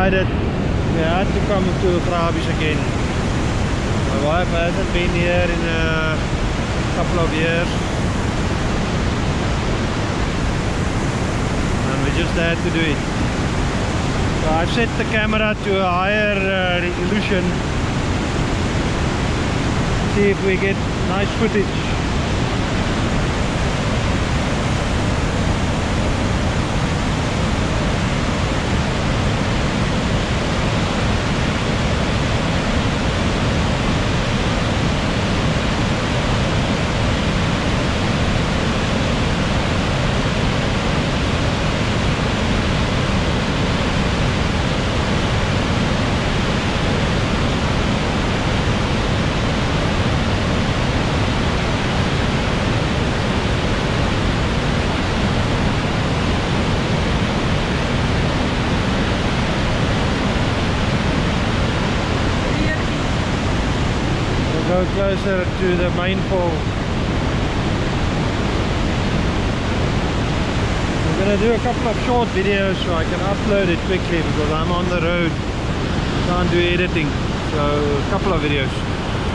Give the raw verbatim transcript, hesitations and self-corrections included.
decided we had to come to Grabie's again. My wife hasn't been here in a couple of years, and we just had to do it. So I've set the camera to a higher uh, resolution. See if we get nice footage. Go closer to the main fall. I'm going to do a couple of short videos so I can upload it quickly because I'm on the road, can't do editing, so a couple of videos.